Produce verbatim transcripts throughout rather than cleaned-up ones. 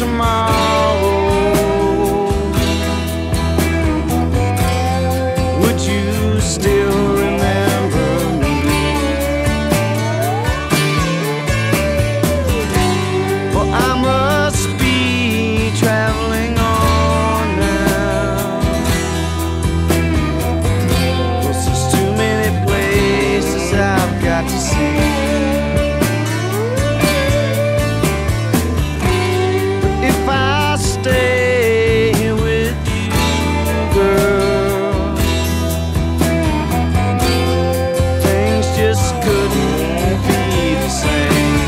tomorrow, would you still remember me? Well, I must be traveling on now, 'cause there's too many places I've got to see. Stay here with you, girl. Things just couldn't be the same,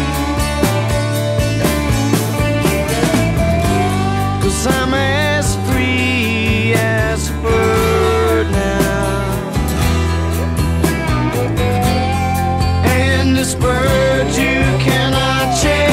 'cause I'm as free as a bird now, and this bird you cannot change.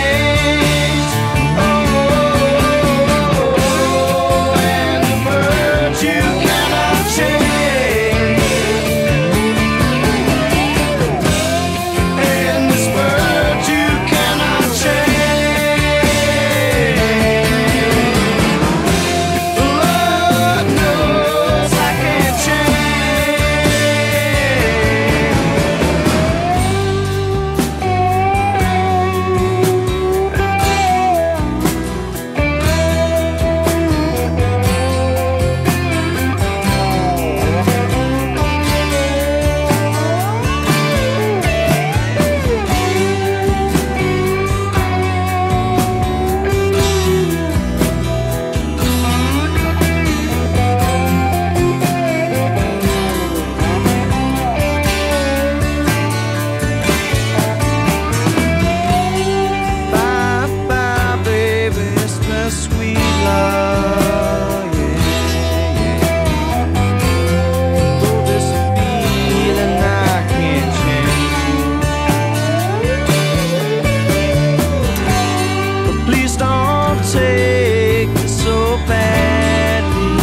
Take this so badly,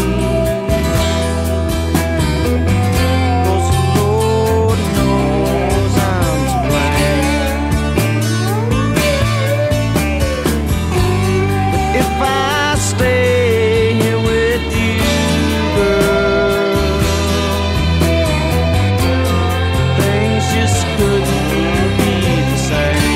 'cause the Lord knows I'm to blame. But if I stay here with you, girl, things just couldn't be the same.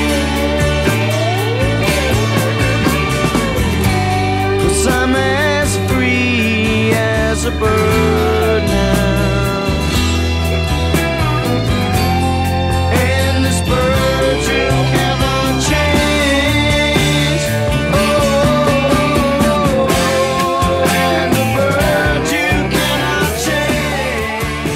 I'm as free as a bird now, and this bird you cannot change. Oh, and the bird you cannot change.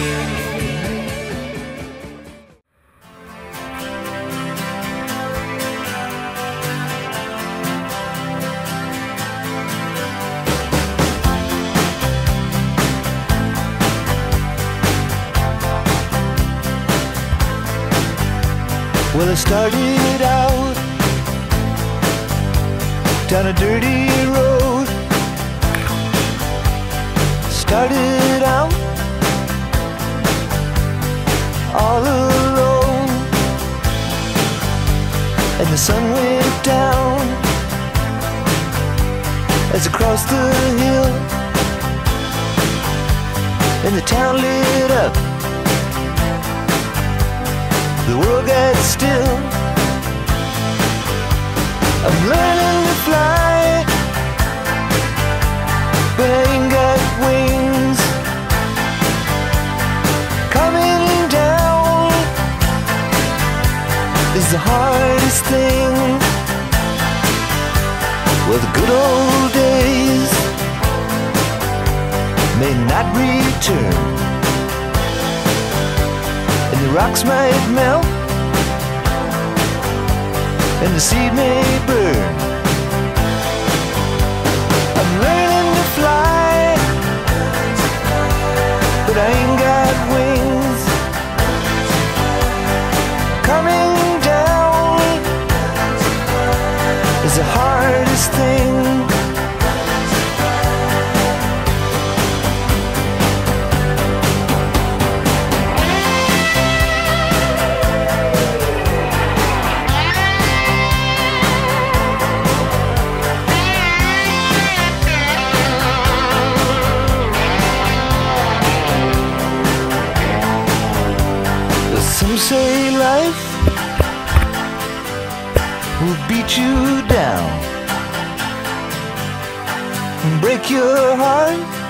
Well, I started out down a dirty road. Started out all alone, and the sun went down as I crossed the hill, and the town lit up. The world got still. I'm learning to fly, but I ain't got wings. Coming down is the hardest thing. Well, the good old days may not return, and the rocks might melt, and the seed may burn. I'm learning to fly, but I ain't got wings. Coming down is the hardest thing. say life will beat you down, break your heart